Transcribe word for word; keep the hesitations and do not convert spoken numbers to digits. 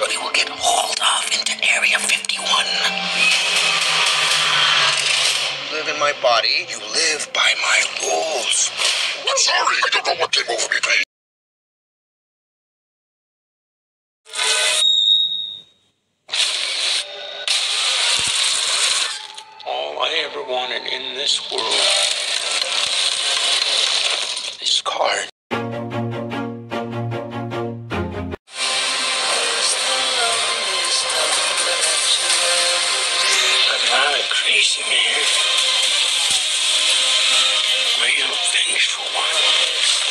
everybody will get hauled off into Area fifty-one. You live in my body, you live by my rules. I'm sorry, I don't know what came over me, please. All I ever wanted in this world is card. I'm not a crazy man. I'm a vengeful one.